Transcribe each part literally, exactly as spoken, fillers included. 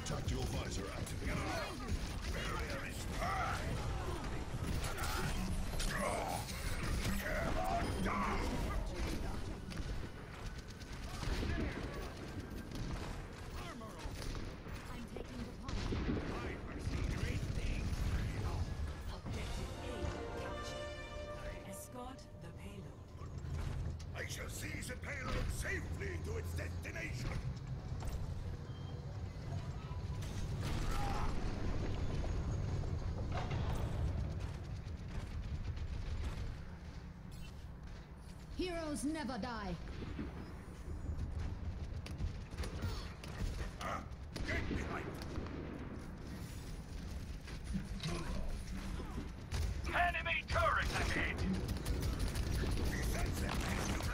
Tactical visor activated. Barrier is fine. Come on down. I'm taking the point. I foresee great things. Objective A captured. Escort the payload. I shall seize the payload safely to its destination. Heroes never die. Ah, get behind. Enemy turret ahead! Defense and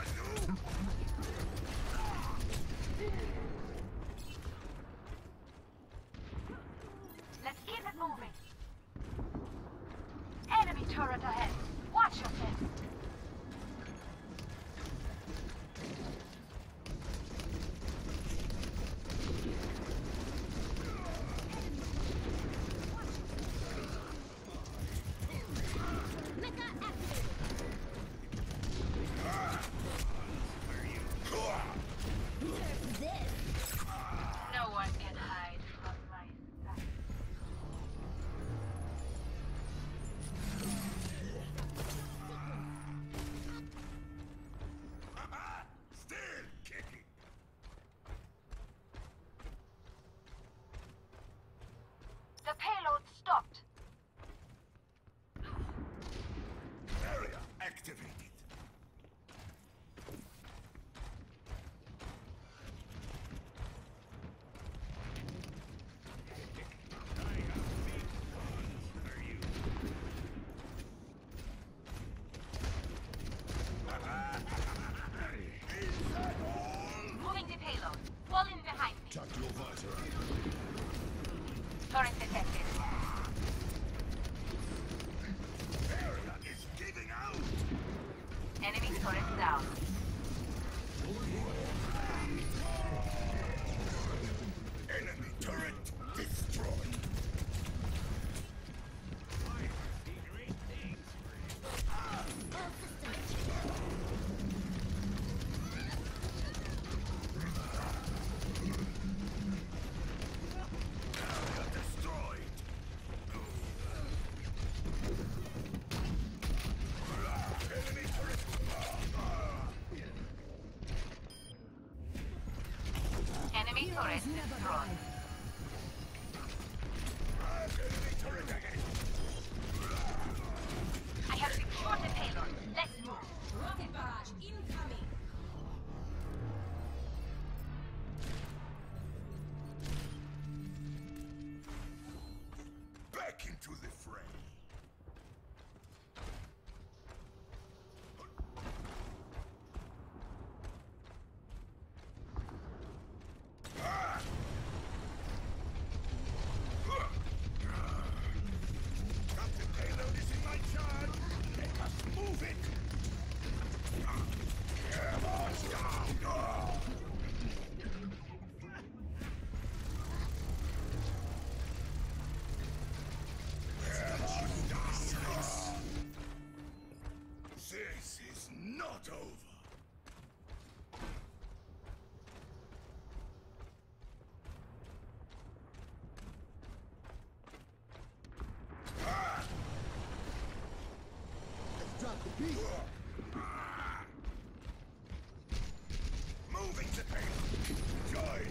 Let's keep it moving. Enemy turret ahead. Watch yourself. Mecha activated. Nerf this. No one can hide from my sight. still kicking. The payload stopped. Area activated. I have big guns for you. Is that all? Moving the payload. Fall in behind me. Tactical visor activated. Turret detected. Area is giving out. Enemy turret down. Enemy turret destroyed. I foresee great things for you. All systems. Area destroyed. Enemy turret. Enemy turret Heroes never destroyed. die. Enemy turret again. I have secured the payload. Let's move. Rocket barrage incoming. Back into the fray. Captain Payload is in my charge. Let us move it. Come on down. This is not over. Let's drop the beat. Moving to pain. Join.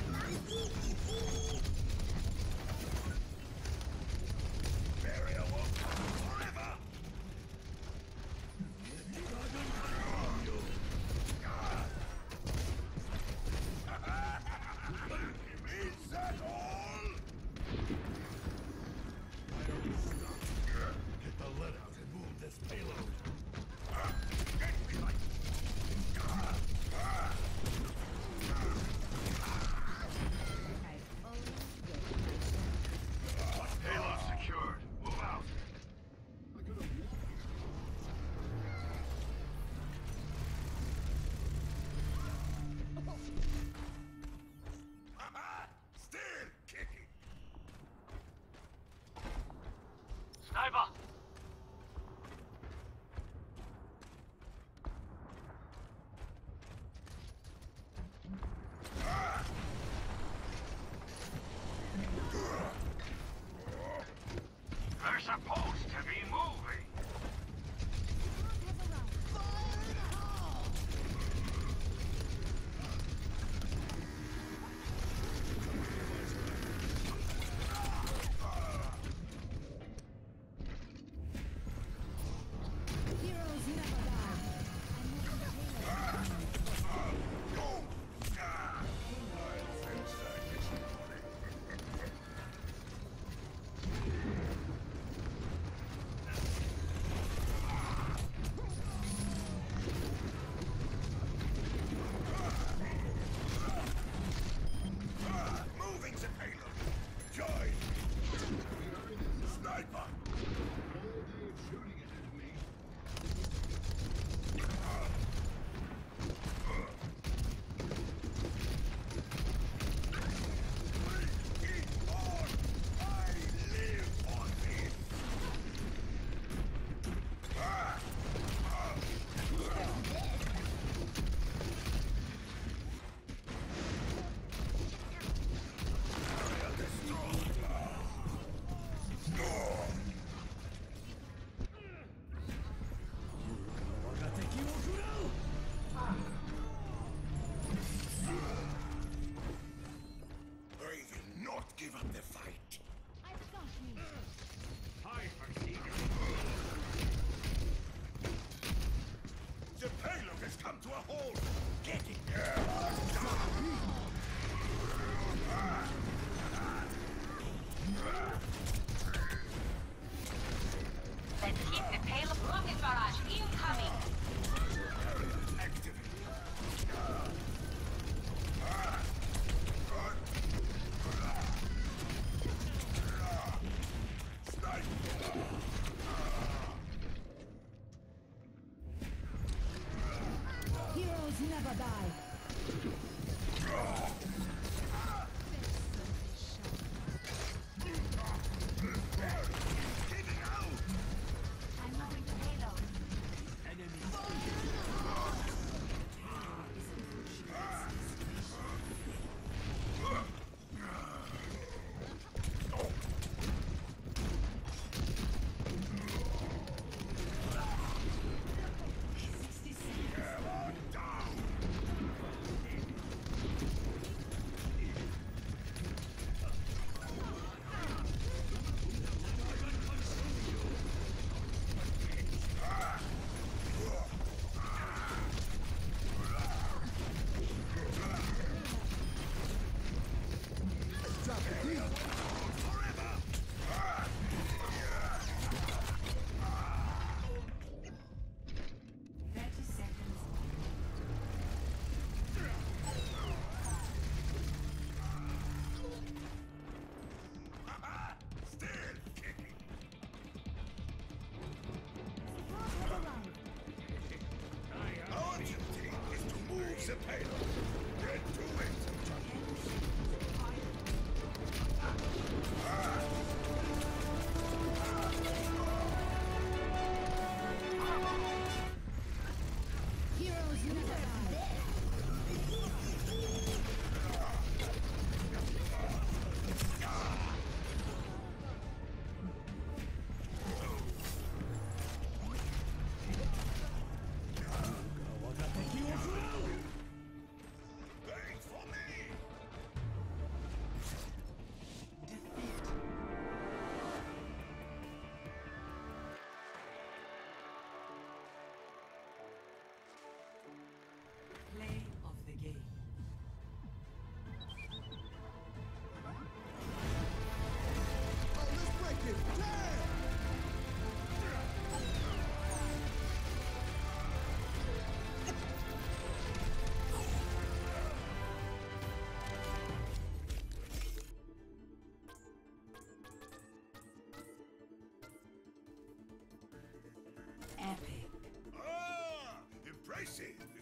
Barrier won't come forever. Is that all? Why are we stuck? Get the lead out and move this payload. Epic. Ah, impressive.